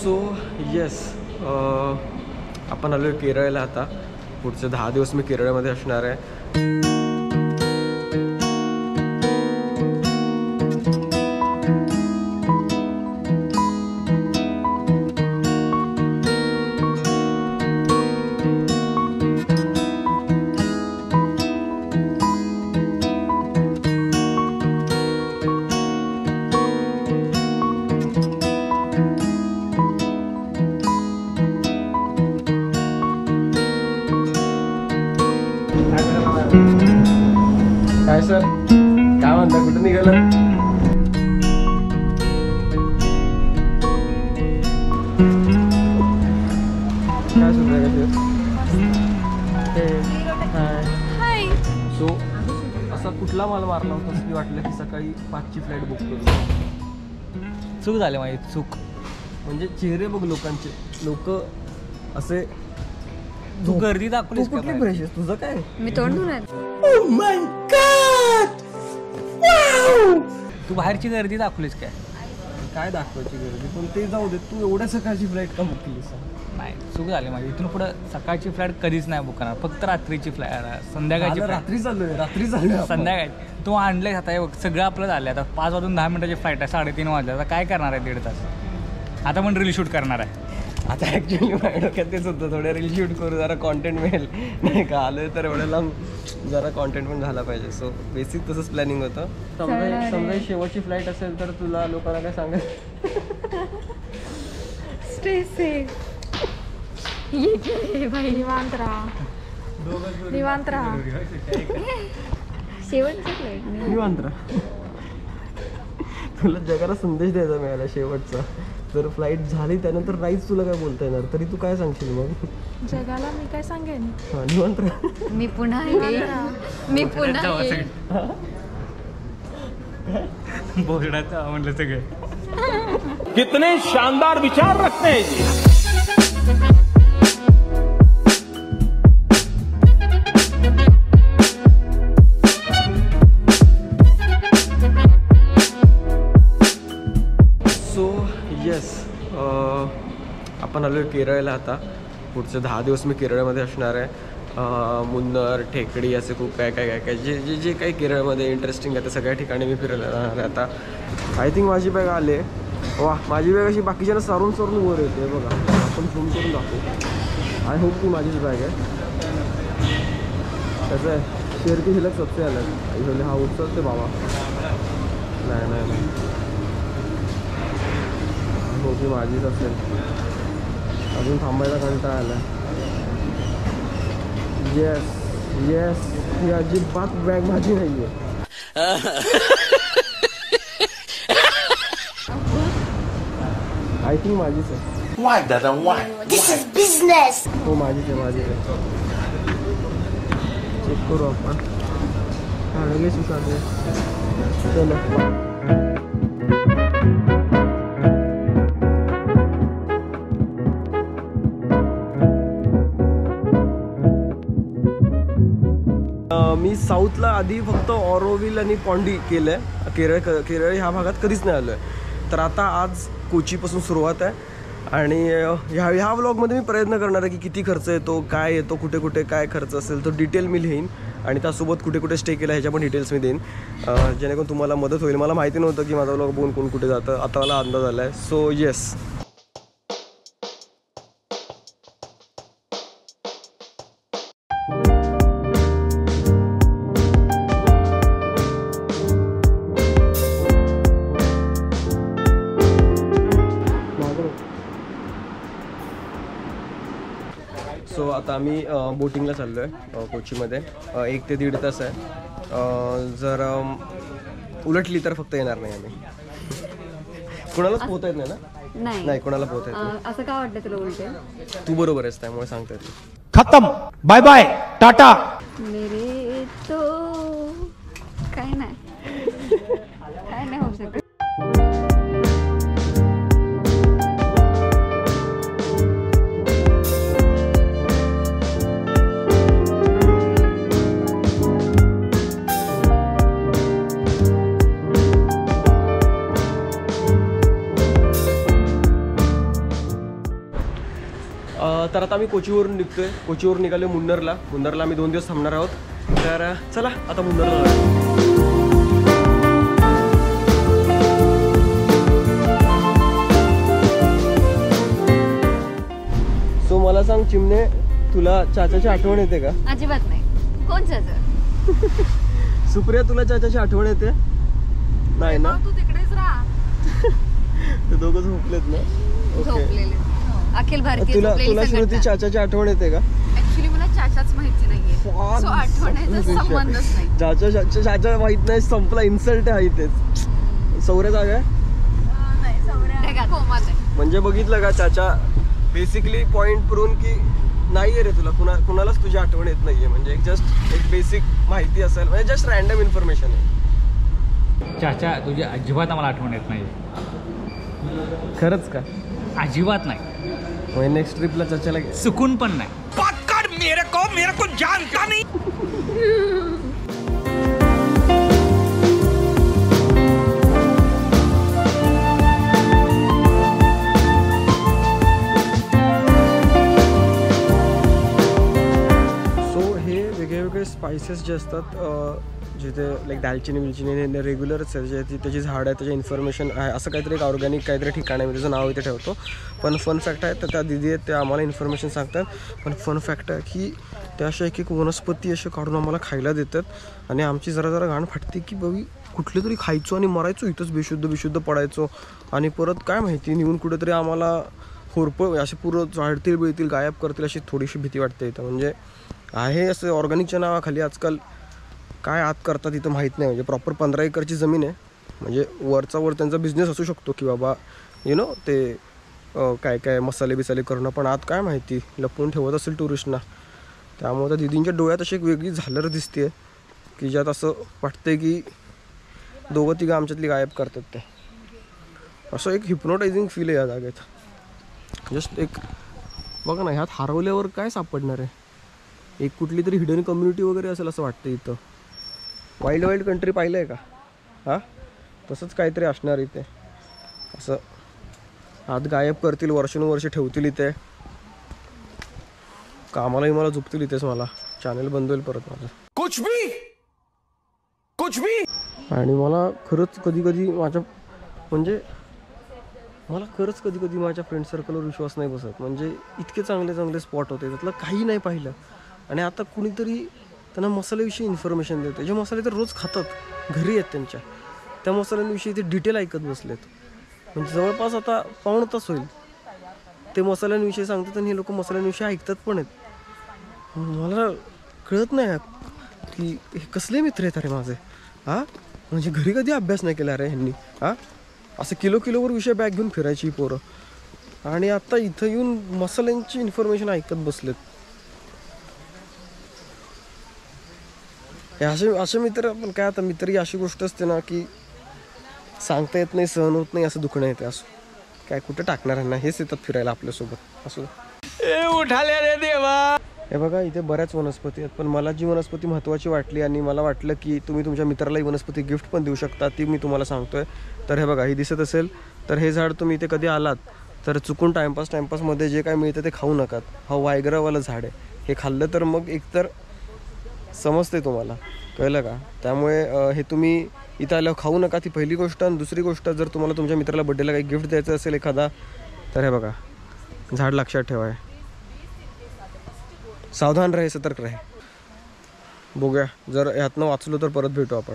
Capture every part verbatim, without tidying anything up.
So yes, आपण आलो केरळला. आता पुढचे दहा दिवस मी केरळमध्ये असणार आहे. काय सर, काय म्हणता, कुठं निघालं? काय सुद्धा हाय. सो असा कुठला माल मारला होता की वाटलं की सकाळी पाचची फ्लाईट बुक करू? चूक झाली माझी, चूक. म्हणजे चेहरे बघ लोकांचे, लोक असे. तू गर्दी दाखवलीस का? कुठली प्रेशर तुझं काय? मी तोंड धुणार. तू बाहेरची गर्दी दाखवलीस काय? काय दाखवायची गर्दी? पण ते जाऊ दे, तू एवढ्या सकाळची फ्लाईट का बुक केलीस? नाही, चूक झाली माझी. इथून पुढं सकाळची फ्लाईट कधीच नाही बुक करणार, फक्त रात्रीची फ्लाईट, संध्याकाळची. रात्री चाललोय, रात्री चाललोय, संध्याकाळी. तू आणलंय आता, हे बघ सगळं आपलं झालं. आता पाच वाजून दहा मिनिटाची फ्लाईट आहे, साडेतीन वाजले. आता काय करणार आहे दीड तास? आता पण रील शूट करणार आहे. आता ॲक्च्युली माझ्या डोक्यात तेच होतं, थोडं रील शूट करू, जरा कॉन्टेंट मिळेल नाही का. आलोय तर एवढं लांब जरा कॉन्टेंट पण झाला पाहिजे. सो बेसिक तसंच प्लॅनिंग होतं. समजा समजा शेवटची फ्लाईट असेल तर तुला लोकांना काय सांगेल? Stay safe. ये भाई, निवांत राहा, निवांत राहा. शेवटची फ्लाईट निवांत राहा. तुला जगाला संदेश द्यायचा मिळाला शेवटचा. जर फ्लाईट झाली त्यानंतर नाहीच तुला काय बोलता येणार, तरी तू काय सांगशील मग जगाला? मी काय सांगेन? हा, निवांत राहा. मी पुन्हा मी पुन्हा बोर्डाचं म्हणलं सगळे. कितने शानदार विचार रखते हैं जी. सो येस, आपण आलो केरळला. आता पुढचे दहा दिवस मी केरळमध्ये असणार आहे. मुन्नार, टेकडी, असे खूप काय काय काय काय जे जे जे काही केरळमध्ये इंटरेस्टिंग आहे त्या सगळ्या ठिकाणी मी फिरायला जाणार आहे. आता आय थिंक माझी बॅग आले. वा, माझी बॅग अशी बाकीच्या सारून सारून वर येते बघा. आपण झूम करून दाखवू. आय होप की माझीच बॅग आहे. कसं आहे, शेअर की शिल्लक सबसे अलग. आई बोले हा उचलते बाबा. नाही नाही नाही, हो की माझीच असेल. अजून थांबायला कंटाळा आला. येस येस, ही अजिबात बॅग माझी नाही आहे. आय थिंक माझीच आहे. Why दादा, why? This is business. हो माझीच आहे, माझीच आहे. चेक करू आपण. हा लगेच विचारते. चलो. मी साऊथला आधी फक्त ऑरोविल आणि पॉन्डी केलं आहे. केरळ केरळ ह्या भागात कधीच नाही आलो आहे. तर आता आज कोचीपासून सुरुवात आहे. आणि ह्या ह्या व्लॉगमध्ये मी प्रयत्न करणार आहे की किती खर्च येतो, काय येतो, कुठे कुठे काय खर्च असेल तो डिटेल मी लिहीन. आणि त्यासोबत कुठे कुठे स्टे केला ह्याच्या पण डिटेल्स मी देईन, जेणेकरून तुम्हाला मदत होईल. मला माहिती नव्हतं की माझा व्लॉग बघून कोण कुठे जातं, आता मला अंदाज आला आहे. So yes. सो आता आम्ही बोटिंगला चाललो आहे कोचीमध्ये. एक ते दीड तास आहे. जर उलटली तर फक्त येणार नाही आम्ही. कोणालाच पोहता येत नाही ना? नाही नाही, कोणाला पोहता येत नाही. असं का वाटतं तुला उलटे? तू बरोबर आहेस त्यामुळे सांगता येत. खत्म, बाय बाय, टाटा. मेरे तो काय नाही, काय नाही होऊ शकत. तर आता आम्ही कोचीवरून निघतोय. कोचीवरून निघालो मुन्नरला. मुन्नरला आम्ही दोन दिवस थांबणार आहोत. तर चला आता मुन्नरला जाऊया. सो मला सांग चिमणे, तुला चाचाची आठवण येते का? अजिबात नाही. कोण चाचा? सुप्रिया, तुला चाचाची आठवण येते? नाही ना? तू तिकडेच राहा. ते दोघं झोपलेत ना? ओके. झोपलेले. अखिल भारतीय तुला झोपलेली तुला श्रुती संघटना. चाचाची आठवण येते का? ऍक्च्युली मला चाचाच माहिती नाहीये. सो आठवण्याचा संबंधच नाही. चाचा चाचा चाचा माहित नाही, संपला. इन्सल्ट आहे इथेच. सौर्य जागा आहे नाही, सौर्या कोमात आहे. म्हणजे बघितलं का चाचा बेसिकली पॉइंट करून की नाहीये रे तुला कुणा कुणालाच तुझी आठवण येत नाहीये. म्हणजे जस्ट एक बेसिक माहिती असेल, म्हणजे जस्ट रॅन्डम इन्फॉर्मेशन आहे. चाचा तुझी अजिबात आम्हाला आठवण येत नाही. खरंच का? अजिबात नाही. नेक्स्ट ट्रिपला चाचाला घे. सुकून पण नाही. मेरे को मेरे को जानता नहीं. सो हे वेगळे वेगळे स्पायसेस जे असतात, जिथे लाईक दालचिनी बिलचिनी रेग्युलरच आहे, जे त्याची झाड आहे, त्याचे इन्फॉर्मेशन आहे. असं काहीतरी एक ऑर्गॅनिक काहीतरी ठिकाण आहे, मी त्याचं नाव इथे ठेवतो. पण फन फॅक्ट आहे, तर त्या दिदी आहेत त्या आम्हाला इन्फॉर्मेशन सांगतात. पण फन फॅक्ट आहे की त्या अशा एक एक वनस्पती असे काढून आम्हाला खायला देतात. आणि आमची जरा जरा घाण फाटते की बाबी कुठले तरी खायचो आणि मरायचो इथंच बेशुद्ध बेशुद्ध पडायचो. आणि परत काय माहिती निघून कुठेतरी आम्हाला होरपळ असे पुरं जाळतील बिळतील गायब करतील अशी थोडीशी भीती वाटते इथं. म्हणजे आहे असं ऑर्गॅनिकच्या नावाखाली आजकाल काय आत करतात इथं माहीत नाही. म्हणजे प्रॉपर पंधरा एकरची जमीन आहे. म्हणजे वरचा वर त्यांचा बिझनेस असू शकतो की बाबा यु नो ते काय काय मसाले बिसाले करणं, पण आत काय माहिती लपवून ठेवत असेल टुरिस्टना. त्यामुळे त्या दिदींच्या डोळ्यात अशी एक वेगळी झालर दिसते की ज्यात असं वाटतंय की दोघं तिघं आमच्यातली गायब करतात. ते असं एक हिप्नोटायझिंग फील आहे या जागेत. जस्ट एक बघा ना, ह्यात हरवल्यावर काय सापडणार आहे? एक कुठली तरी हिडन कम्युनिटी वगैरे असेल असं वाटतं इथं. वाईल्ड वाईल्ड कंट्री पाहिलं आहे का? हां, तसंच काहीतरी असणार इथे. असं आत गायब करतील, वर्षानुवर्ष ठेवतील इथे. कामालाही मला झोपतील इथेच. मला चॅनल बंद होईल परत माझं. कुछ भी कुछ भी. आणि मला खरंच कधी कधी माझ्या म्हणजे मला खरंच कधी कधी माझ्या फ्रेंड सर्कलवर विश्वास नाही बसत. म्हणजे इतके चांगले चांगले स्पॉट होते, त्यातलं काही नाही पाहिलं. आणि आता कुणीतरी त्यांना मसाल्याविषयी इन्फॉर्मेशन देते. जे मसाले तर रोज खातात, घरी आहेत त्यांच्या, त्या मसाल्यांविषयी ते डिटेल ऐकत बसलेत. म्हणजे जवळपास आता पाऊण तास होईल ते मसाल्यांविषयी सांगतात आणि हे लोक मसाल्यांविषयी ऐकतात पण आहेत. मला कळत नाही की हे कसले मित्र आहेत अरे माझे. हां, म्हणजे घरी कधी अभ्यास नाही केला अरे ह्यांनी. हां, असं किलो किलोवर विषय बॅग घेऊन फिरायची पोरं, आणि आता इथं येऊन मसाल्यांची इन्फॉर्मेशन ऐकत बसलेत. असे असे मित्र, पण काय आता मित्र ही अशी गोष्ट असते ना की सांगता येत नाही, सहन होत नाही, असं दुखणं येते. असं काय कुठं टाकणार आहे ना, हेच येतात फिरायला आपल्यासोबत. असं उठाले रे देवा. हे बघा इथे बऱ्याच वनस्पती आहेत, पण मला जी वनस्पती महत्त्वाची वाटली आणि मला वाटलं की तुम्ही तुमच्या मित्राला ही वनस्पती गिफ्ट पण देऊ शकता, ती मी तुम्हाला सांगतोय. तर हे बघा, ही दिसत असेल तर हे झाड तुम्ही इथे कधी आलात तर चुकून टाईमपास टाईमपासमध्ये जे काय मिळतं ते खाऊ नकात. हा वायगरावालं झाड आहे. हे खाल्लं तर मग एकतर समजते तुम्हाला, कळलं का? त्यामुळे हे तुम्ही इथं आल्यावर खाऊ नका, ती पहिली गोष्ट. आणि दुसरी गोष्ट, जर तुम्हाला तुमच्या मित्राला बड्डेला काही गिफ्ट द्यायचं असेल एखादा, तर हे बघा झाड लक्षात ठेवा. सावधान राहे, सतर्क राहे. बघूया, जर ह्यातनं वाचलो तर परत भेटू आपण.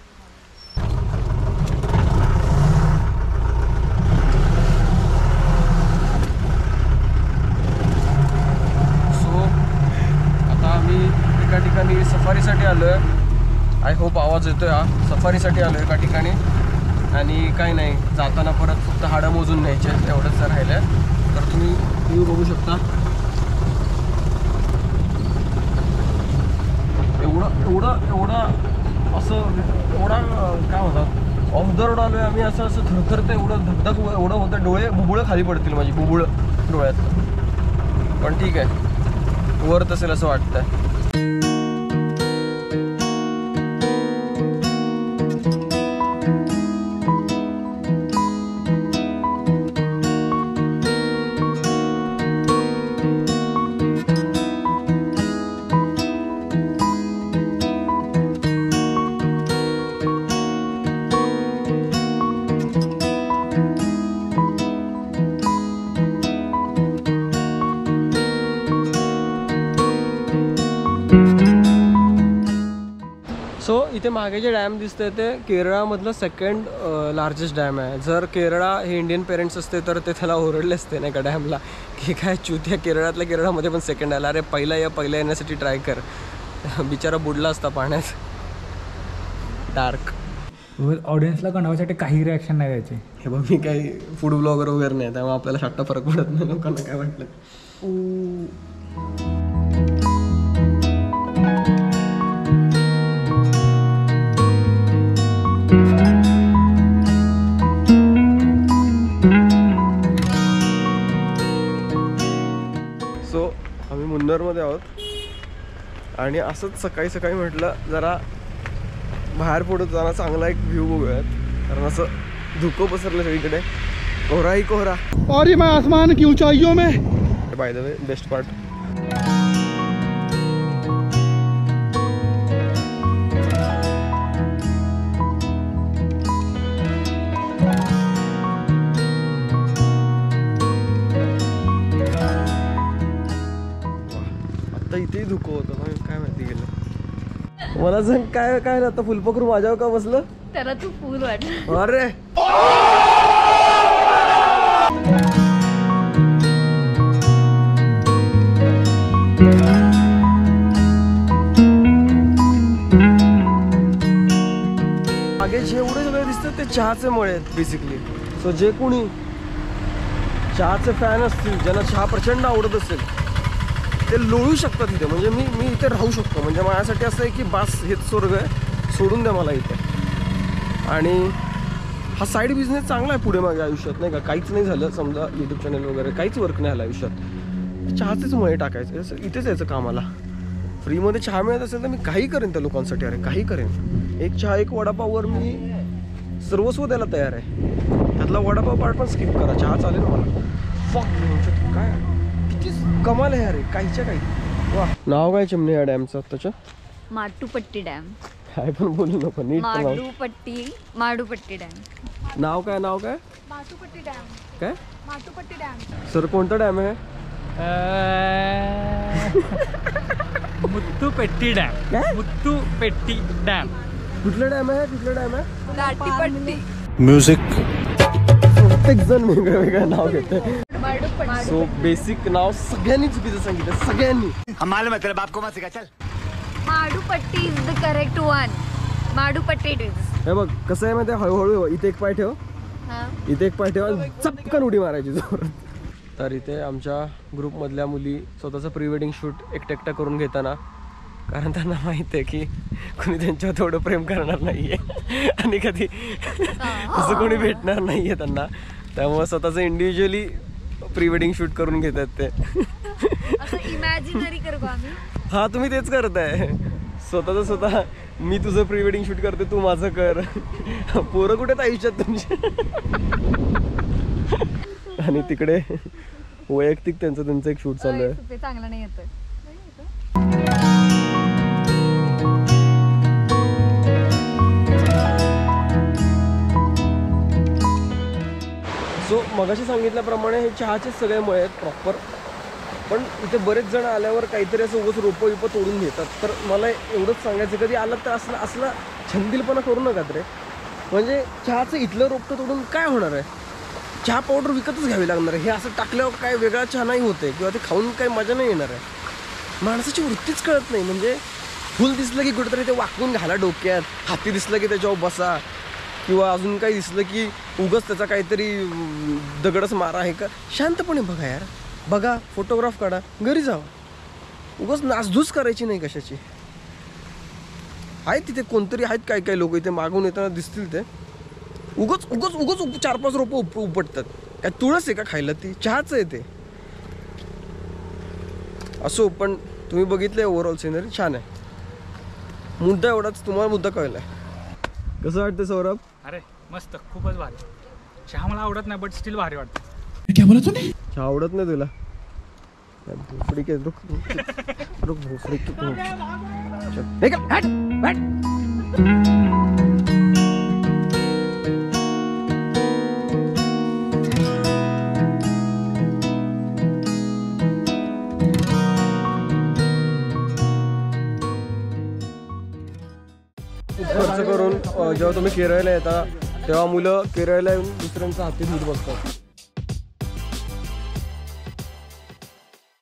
सो आता आम्ही एका ठिकाणी सफारीसाठी आलो आहे. आय होप आवाज येतोय. हा, सफारीसाठी आलो आहे एका ठिकाणी. आणि काही नाही, जाताना परत फक्त हाडं मोजून न्यायचे आहेत, एवढंच तर राहिलं आहे. तर तुम्ही व्ह्यू बघू शकता. एवढं एवढं एवढं असं एवढा काय म्हणतात ऑफ द रोड आलो आहे आम्ही. असं असं थरथरतं, एवढं धगधग एवढं होतं, डोळे बुबुळं खाली पडतील माझी, बुबुळं डोळ्यात. पण ठीक आहे, वरत असेल असं वाटतंय. इथे मागे जे डॅम दिसतंय ते केरळामधलं सेकंड लार्जेस्ट डॅम आहे. जर केरळा हे इंडियन पेरेंट्स असते तर ते त्याला ओरडले असते नाही का डॅमला, की काय चुत्या केरळातल्या केरळामध्ये पण सेकंड आला, अरे पहिला या पहिला येण्यासाठी ट्राय कर. बिचारा बुडला असता पाण्यात. डार्क. ऑडियन्सला कळण्यासाठी काही रिॲक्शन नाही द्यायची. हे बघ मी काही फूड ब्लॉगर वगैरे नाही, त्यामुळे आपल्याला शाट्टा फरक पडत नाही लोकांना काय वाटलं. सो आम्ही मुन्नरमध्ये आहोत आणि असंच सकाळी सकाळी म्हटलं जरा बाहेर पडत जाणं चांगला एक व्ह्यू बघूयात, कारण असं धुकं पसरलं सगळीकडे, कोहरा ही कोहरा. और ये मैं आसमान की ऊंचाइयों में. By the way best part. आता इथेही धुकं होतं ना, काय माहिती गेलं. मला सांग काय काय आता फुलपकरू माझ्यावर का बसलं? त्याला तू फुल वाटलं. अरे मागे जेवढे सगळे दिसतात ते चहाचे मळे आहेत बेसिकली. सो जे कोणी चहाचे फॅन असतील, ज्यांना चहा प्रचंड आवडत असेल, ते लोळू शकतात इथे. म्हणजे मी मी इथे राहू शकतो. म्हणजे माझ्यासाठी असं आहे की बास हेच स्वर्ग आहे, सोडून द्या मला इथे. आणि हा साईड बिझनेस चांगला आहे पुढे माझ्या आयुष्यात नाही का. काहीच नाही झालं समजा यूट्यूब चॅनल वगैरे काहीच वर्क नाही आलं आयुष्यात, चहाचेच मळे टाकायचं, असं इथेच यायचं कामाला. फ्रीमध्ये चहा मिळत असेल तर मी काही करेन त्या लोकांसाठी. अरे काही करेन. एक चहा एक वडापाववर मी सर्वस्व द्यायला तयार आहे. त्यातला वडापाव पार्ट पण स्किप करा, चहा चालेल मला. फक काय किती कमाल आहे अरे, काहीच्या काही. वा. नाव काय चिमणे या डॅमचं आत्ताच्या? माटुपट्टी डॅम. काय पण बोलू नको, नीट नाव. माडूपट्टी माडूपट्टी डॅम. नाव काय नाव काय माटुपट्टी डॅम. काय माटुपट्टी डॅम. सर कोणता डॅम आहे? मुत्तुपेट्टी डॅम. मुत्तुपेट्टी डॅम. कुठलं डॅम आहे? कुठलं डॅम आहे? लाटीपट्टी. म्यूजिक. प्रत्येक जण वेगळं वेगळं नाव घेते. माडूपट्टी. सो बेसिक नाव सगळ्यांनी चुकीचं सांगितलं, सगळ्यांनी. Madupatti is the correct one. Madupatti it is. हे बघ कसं आहे माहिती आहे, हळूहळू इथे एक पाय ठेव, इथे एक पाय ठेव आणि चपकन उडी मारायची जोरात. तर इथे आमच्या ग्रुपमधल्या मुली स्वतःचं प्री वेडिंग शूट एकटं एकटं करून घेताना, कारण त्यांना माहित आहे की कोणी त्यांच्यावर थोडं प्रेम करणार नाहीये आणि कधी असं कोणी भेटणार नाहीये त्यांना, त्यामुळे स्वतःचं इंडिव्हिज्युअली प्री वेडिंग शूट करून घेतात ते. असं इमॅजिनरी करू का आम्ही? हा तुम्ही तेच करताय स्वतःचं स्वतः. मी तुझं प्री वेडिंग शूट करते, तू माझं कर. पोरं कुठे आयुष्यात तुमच्या. आणि तिकडे वैयक्तिक त्यांचं त्यांचं एक शूट चालू आहे. ते चांगलं नाही येतं. सो मगाशी सांगितल्याप्रमाणे हे चहाचे सगळे मळे आहेत प्रॉपर. पण इथे बरेच जण आल्यावर काहीतरी असं उगाच रोपं विपं तोडून घेतात. तर मला एवढंच सांगायचं, कधी आलं तर असलं असला छंदिलपणा करू नका रे. म्हणजे चहाचं इथलं रोपटं तोडून काय होणार आहे? चहा पावडर विकतच घ्यावी लागणार आहे. हे असं टाकल्यावर काय वेगळा चहा नाही होते किंवा ते खाऊन काही मजा नाही येणार आहे. माणसाची वृत्तीच कळत नाही. म्हणजे फुल दिसलं की कुठेतरी ते वाकवून घाला डोक्यात, हाती दिसलं की त्याच्यावर बसा, किंवा अजून काही दिसलं की उगाच त्याचा काहीतरी दगडच मारा आहे का. शांतपणे बघा यार, बघा, फोटोग्राफ काढा, घरी जावा. उगाच नासधूस करायची नाही कशाची. आहेत तिथे कोणतरी आहेत, काय काय लोक इथे मागून येताना दिसतील ते उगाच उगाच उगाच चार पाच रोपं उप उपटतात. काय तुळस आहे का खायला? ती चहाच आहे ते. असो, पण तुम्ही बघितलंय ओव्हरऑल सिनरी छान आहे. मुद्दा एवढाच, तुम्हाला मुद्दा कळलाय. कसं वाटतं सौरभ? अरे मस्त, खूपच भारी. चहा मला आवडत नाही, बट स्टील भारी वाटतं. क्या बोला तूने? चहा आवडत नाही तुला? भोसडी के रुक रुक भोसडी की तू. हे का? हट हट. अ, जेव्हा तुम्ही केरळला येता तेव्हा मुलं केरळला येऊन दुसऱ्यांचा हाती धूत बघतात.